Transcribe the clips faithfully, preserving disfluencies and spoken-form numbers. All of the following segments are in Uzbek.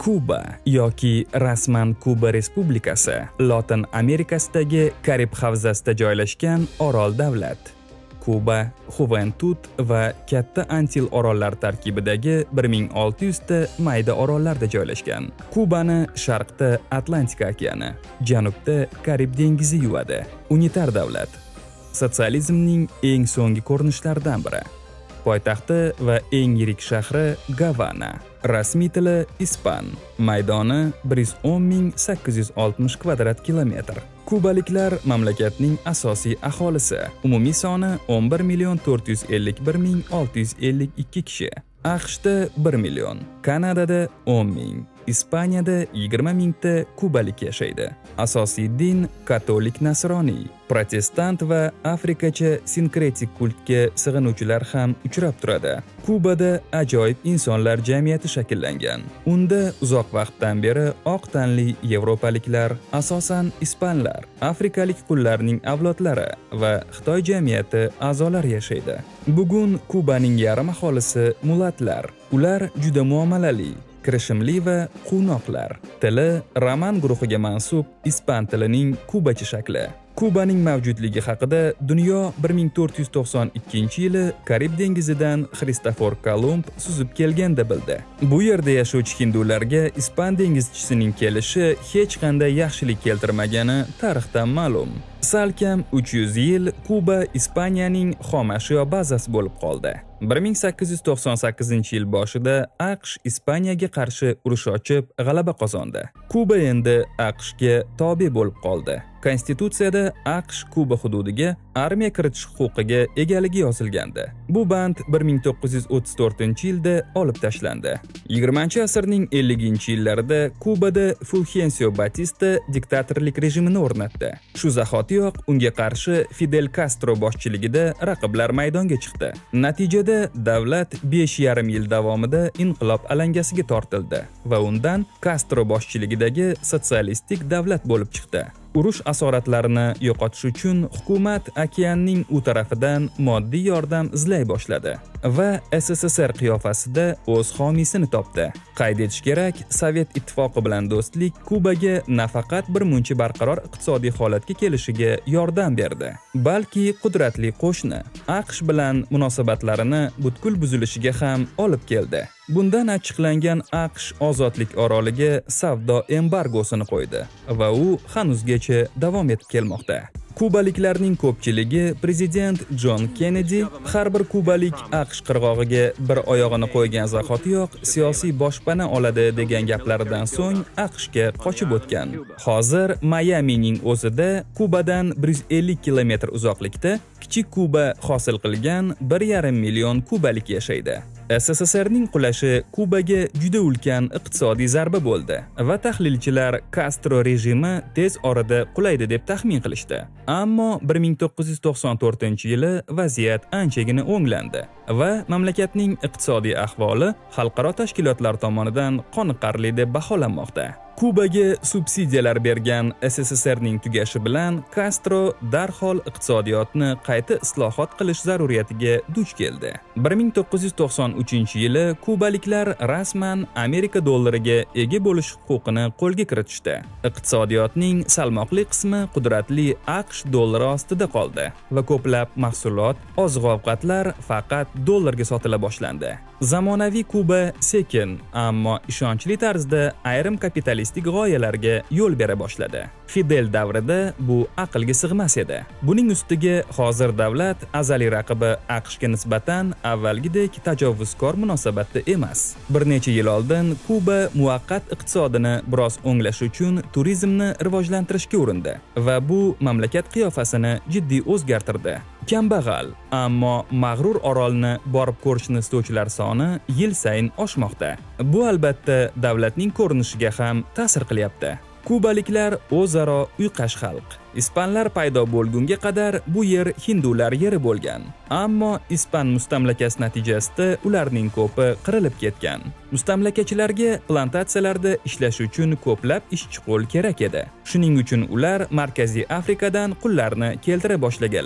Kuba yoki rasman Kuba Respublikasi Lotin Amerikasidagi Karib havzasida joylashgan orol davlat. Kuba, Juventud va Katta Antil orollari tarkibidagi bir ming olti yuz ta mayda orollarda joylashgan. Kubani sharqda Atlantika okeani, janubda Karib dengizi yuvadi. Unitar davlat. Sotsializmning eng so'nggi ko'rinishlaridan biri. Poytaxti va eng yirik shahri Gavana. Rasmiy tili ispan. Maydoni bir yuz o'n ming sakkiz yuz oltmish kvadrat kilometr. Kubaliklar mamlakatning asosiy aholisi. Umumiy soni o'n bir million to'rt yuz ellik bir ming olti yuz ellik ikki kishi. AQShda bir million, Kanadada o'n ming, Ispaniyada yigirma mingta kubalik yashaydi. Asosiy din katolik nasroniy, protestant va afrikacha sinkretik kultga sig'inuvchilar ham uchrab turadi. Kubada ajoyib insonlar jamiyati shakllangan. Unda uzoq vaqtdan beri oq tanli yevropaliklar, asosan ispanlar, afrikalik qullarning avlodlari va Xitoy jamiyati a'zolari yashaydi. Bugun Kubaning yarim aholisi mulatlar. Ular juda muomalali, kirishimli va quvnoqlar. Tili roman guruhiga mansub ispan tilining kubacha shakli. Kubaning mavjudligi haqida dunyo bir ming to'rt yuz to'qson ikkinchi yili Karib dengizidan Xristofor Kolumb suzib kelganda bildi. Bu yerda yashovchi hindularga ispan dengizchisining kelishi hech qanday yaxshilik keltirmagani tarixdan ma'lum. Salkam uch yuz yil Kuba Ispaniyaning xom ashyo bazasi bo'lib qoldi. bir ming sakkiz yuz to'qson sakkizinchi yil boshida AQSh Ispaniyaga qarshi urush ochib g'alaba qozondi. Kuba endi AQShga tobe bo'lib qoldi. Konstitutsiyada AQSh Kuba hududiga armiya kiritish huquqiga egaligi yozilgandi. Bu band bir ming to'qqiz yuz o'ttiz to'rtinchi yilda olib tashlandi. yigirmanchi asrning elliginchi yillarida Kubada Fulgencio Batista diktatorlik rejimini o'rnatdi. Shu zahotiyoq unga qarshi Fidel Castro boshchiligida raqiblar maydonga chiqdi. Natijada davlat besh yarim yil davomida inqilob alangasiga tortildi va undan Castro boshchiligidagi sotsialistik davlat bo'lib chiqdi. Urush asoratlarini yo'qotish uchun hukumat okeanning u tarafidan moddiy yordam izlay boshladi va S S S R qiyofasida o'z homiysini topdi. Qayd etish kerak, Sovet ittifoqi bilan do'stlik Kubaga nafaqat bir muncha barqaror iqtisodiy holatga kelishiga yordam berdi, balki qudratli qo'shni AQSh bilan munosabatlarini butkul buzilishiga ham olib keldi. Bundan achchiqlangan AQSh ozodlik oroliga savdo embargosini qo'ydi va u hanuzgacha davom etib kelmoqda. Kubaliklarning ko'pchiligi prezident John Kennedy har bir kubalik AQSh qirg'og'iga bir oyog'ini qo'ygan zahotiyoq siyosiy boshpana oladi degan gaplaridan so'ng AQShga qochib o'tgan. Hozir Mayamining o'zida Kubadan bir yuz ellik kilometr uzoqlikda kichik Kuba hosil qilgan bir yarim million kubalik yashaydi. S S S Rning qulashi Kubaga juda ulkan iqtisodiy zarba bo'ldi va tahlilchilar Castro rejimi tez orada qulaydi deb taxmin qilishdi. Ammo bir ming to'qqiz yuz to'qson to'rtinchi yili vaziyat anchagina o'nglandi va mamlakatning iqtisodiy ahvoli xalqaro tashkilotlar tomonidan qoniqarli deb baholanmoqda. Kubaga subsidiyalar bergan S S S Rning tugashi bilan Castro darhol iqtisodiyotni qayta islohot qilish zaruriyatiga duch keldi. bir ming to'qqiz yuz to'qson uchinchi yili kubaliklar rasman Amerika dollariga ega bo'lish huquqini qo'lga kiritishdi. Iqtisodiyotning salmoqli qismi qudratli AQSh dollari ostida qoldi va ko'plab mahsulot, oziq-ovqatlar faqat dollarga sotila boshlandi. Zamonaviy Kuba sekin, ammo ishonchli tarzda ayrim kapitalistik g'oyalarga yo'l bera boshladi. Fidel davrida bu aqlga sig'mas edi. Buning ustiga hozir davlat azaliy raqibi AQShga nisbatan avvalgidek tajovuzkor munosabatda emas. Bir necha yil oldin Kuba muvaqqat iqtisodini biroz o'nglash uchun turizmni rivojlantirishga urindi va bu mamlakat qiyofasini jiddiy o'zgartirdi. Kambag'al, ammo mag'rur orolni borib ko'rishni istovchilar soni yil sayin oshmoqda. Bu albatta davlatning ko'rinishiga ham ta'sir qilyapti. Kubaliklar o'zaro uyqash xalq. Ispanlar paydo bo'lgunga qadar bu yer hindular yeri bo'lgan. Ammo ispan mustamlakasi natijasida ularning ko'pi qirilib ketgan. Mustamlakachilarga plantatsiyalarda ishlash uchun ko'plab ishchi qo'l kerak edi. Shuning uchun ular Markaziy Afrikadan qullarni keltira boshlaganlar.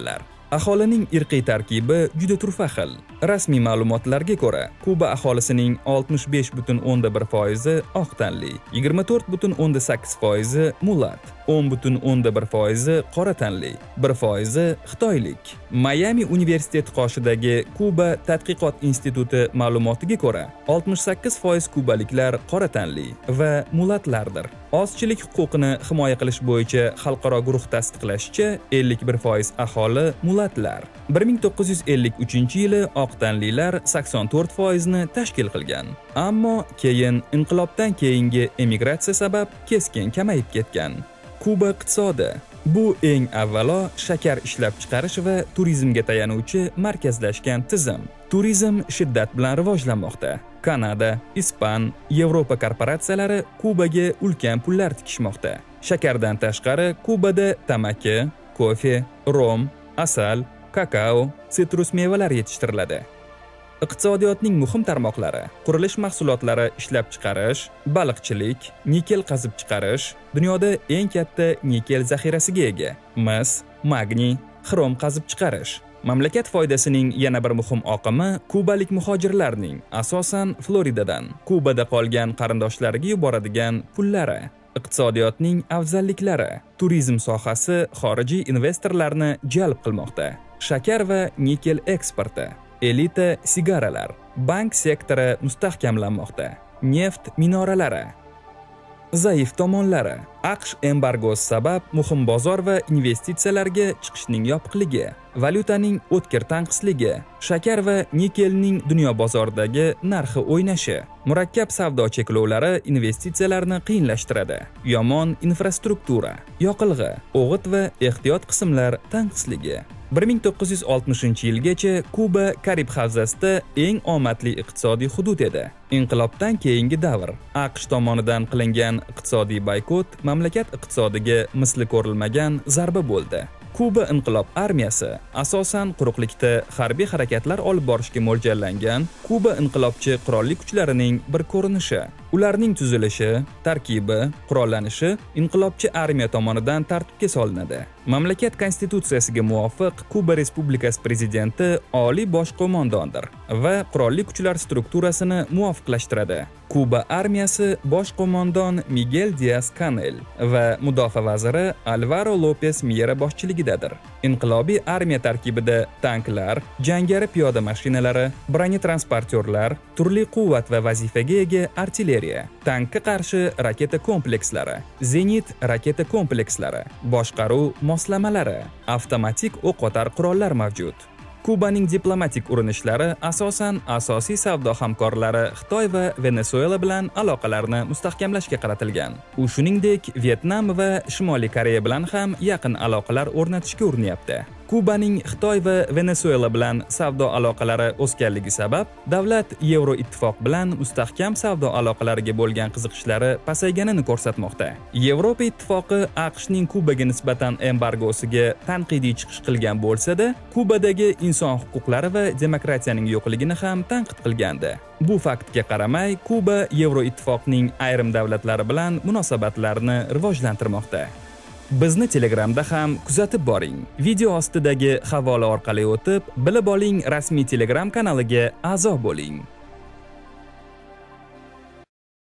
Aholining irqiy tarkibi juda turfa xil. Rasmiy ma'lumotlarga ko'ra, Kuba aholisining oltmish besh butun o'nda bir foizi oq tanli, yigirma to'rt butun o'nda sakkiz foizi mulat, o'n butun o'nda bir foizi qora tanli, bir foizi xitoylik. Miami universiteti qoshidagi Kuba tadqiqot instituti ma'lumotiga ko'ra, oltmish sakkiz foiz kubaliklar qora tanli va mulatlardir. Ozchilik huquqini himoya qilish bo'yicha xalqaro guruh tasdiqlashicha, ellik bir foiz aholi mulatlar. bir ming to'qqiz yuz ellik uchinchi yili oq tanlilar sakson to'rt foizni tashkil qilgan. Ammo keyin inqilobdan keyingi emigratsiya sabab keskin kamayib ketgan. Kuba iqtisodi bu eng avvalo shakar ishlab chiqarish va turizmga tayanuvchi markazlashgan tizim. Turizm shiddat bilan rivojlanmoqda. Kanada, Ispan, Yevropa korporatsiyalari Kubaga ulkan pullar tikishmoqda. Shakardan tashqari Kubada tamaki, kofe, rom, asal, kakao, sitrus mevalar yetishtiriladi. Iqtisodiyotning muhim tarmoqlari: qurilish mahsulotlari ishlab chiqarish, baliqchilik, nikel qazib chiqarish, dunyoda eng katta nikel zaxirasiga ega, mis, magniy, xrom qazib chiqarish. Mamlakat foydasining yana bir muhim oqimi kubalik muhojirlarning asosan Floridadan Kubada qolgan qarindoshlariga yuboradigan pullari. Iqtisodiyotning afzalliklari: turizm sohasi xorijiy investorlarni jalb qilmoqda. Shakar va nikel eksporti, elita sigaralar, bank sektori mustahkamlanmoqda. Neft minoralari. Zaif tomonlari: AQSh embargosi sabab muhim bozor va investitsiyalarga chiqishning yopiqligi, valyutaning o'tkir tanqisligi, shakar va nikelning dunyo bozoridagi narxi o'ynashi, murakkab savdo cheklovlari investitsiyalarni qiyinlashtiradi. Yomon infrastruktura, yoqilg'i, o'g'it va ehtiyot qismlar tanqisligi. bir ming to'qqiz yuz oltmishinchi yilgacha Kuba Karib havzasida eng omadli iqtisodiy hudud edi. Inqilobdan keyingi davr, AQSh tomonidan qilingan iqtisodiy boykot mamlakat iqtisodiga misli ko'rilmagan zarba bo'ldi. Kuba inqilob armiyasi asosan quruqlikda harbiy harakatlar olib borishga mo'ljallangan Kuba inqilobchi qurolli kuchlarining bir ko'rinishi. Ularning tuzilishi, tarkibi, qurollanishi inqilobchi armiya tomonidan tartibga solinadi. Mamlakat konstitutsiyasiga muvofiq Kuba Respublikasi prezidenti oliy bosh qo'mondondir va qurolli kuchlar strukturasini muvofiqlashtiradi. Kuba armiyasi bosh qo'mondon Miguel Diaz-Canel va mudofaa vaziri Alvaro Lopez Miera boshchiligidadir. Inqilobiy armiya tarkibida tanklar, jangari piyoda mashinalari, bronetransportyorlar, turli quvvat va vazifaga ega artilleriya, tankka qarshi raketa komplekslari, zenit raketa komplekslari, boshqaruv moslamalari, avtomatik o'q-otar qurollar mavjud. Kubaning diplomatik urinishlari asosan asosiy savdo hamkorlari Xitoy va Venesuela bilan aloqalarni mustahkamlashga qaratilgan. U shuningdek Vietnam va Shimoliy Koreya bilan ham yaqin aloqalar o'rnatishga urinyapti. Kubaning Xitoy va Venesuela bilan savdo aloqalari o'sganligi sabab davlat Yevroittifoq bilan mustahkam savdo aloqalariga bo'lgan qiziqishlari pasayganini ko'rsatmoqda. Yevropa ittifoqi AQShning Kubaga nisbatan embargosiga tanqidiy chiqish qilgan bo'lsa-da, Kubadagi inson huquqlari va demokratiyaning yo'qligini ham tanqid qilgandi. Bu faktga qaramay, Kuba Yevroittifoqning ayrim davlatlari bilan munosabatlarni rivojlantirmoqda. Bizni Telegramda ham kuzatib boring. Video ostidagi havola orqali o'tib, bilib oling rasmiy Telegram kanaliga a'zo bo'ling.